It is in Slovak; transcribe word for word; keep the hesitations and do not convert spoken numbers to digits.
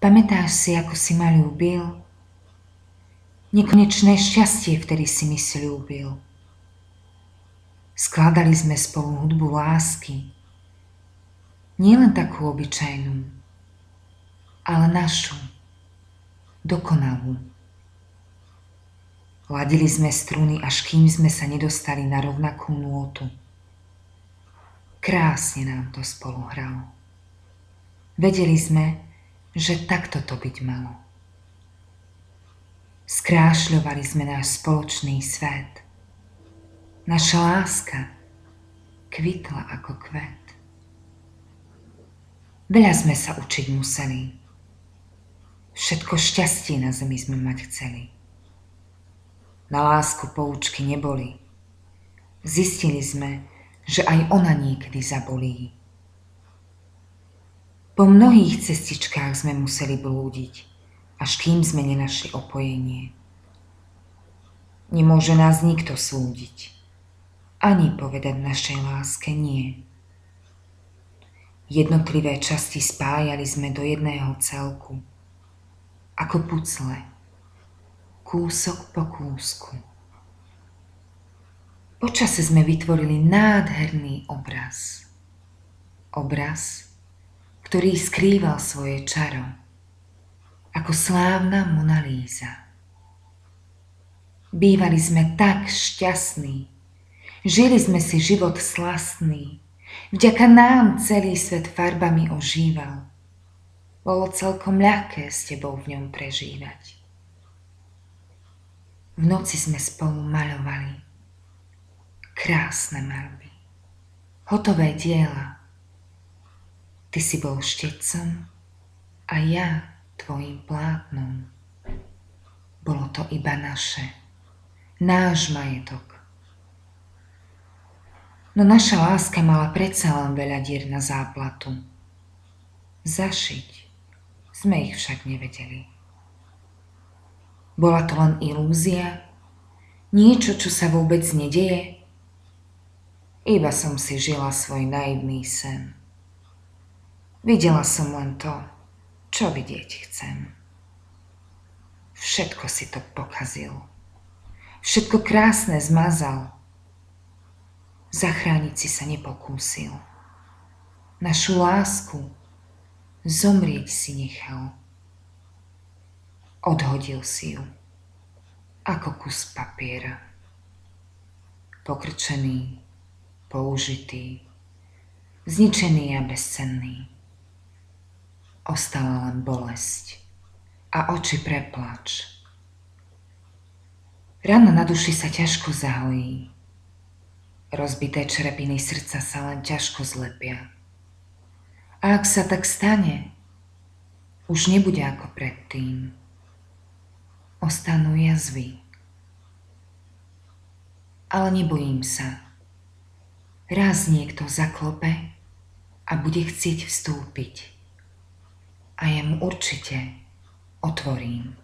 Pamätáš si, ako si ma ľúbil? Nekonečné šťastie, vtedy si mi sľúbil. Skladali sme spolu hudbu lásky. Nielen takú obyčajnú, ale našu, dokonalú. Ladili sme struny, až kým sme sa nedostali na rovnakú nôtu. Krásne nám to spolu hralo. Vedeli sme, že takto to byť malo. Skrášľovali sme náš spoločný svet. Naša láska kvitla ako kvet. Veľa sme sa učiť museli. Všetko šťastie na zemi sme mať chceli. Na lásku poučky neboli. Zistili sme, že aj ona niekedy zabolí. Po mnohých cestičkách sme museli blúdiť, až kým sme nenašli opojenie. Nemôže nás nikto súdiť, ani povedať našej láske nie. Jednotlivé časti spájali sme do jedného celku, ako pucle, kúsok po kúsku. Počase sme vytvorili nádherný obraz. Obraz, ktorý skrýval svoje čaro, ako slávna Mona Líza. Bývali sme tak šťastní, žili sme si život slastný, vďaka nám celý svet farbami ožíval. Bolo celkom ľahké s tebou v ňom prežívať. V noci sme spolu maľovali krásne maľby, hotové diela. Ty si bol štecom a ja tvojim plátnom. Bolo to iba naše, náš majetok. No naša láska mala predsa len veľa dier na záplatu. Zašiť sme ich však nevedeli. Bola to len ilúzia, niečo, čo sa vôbec nedeje. Iba som si žila svoj naivný sen. Videla som len to, čo vidieť chcem. Všetko si to pokazil. Všetko krásne zmazal. Zachrániť si sa nepokúsil. Našu lásku zomrieť si nechal. Odhodil si ju, ako kus papiera. Pokrčený, použitý, zničený a bezcenný. Ostala len bolesť a oči pre plač. Rana na duši sa ťažko zahojí. Rozbité črepiny srdca sa len ťažko zlepia. A ak sa tak stane, už nebude ako predtým. Ostanú jazvy. Ale nebojím sa. Raz niekto zaklope a bude chcieť vstúpiť. A ja mu určite otvorím.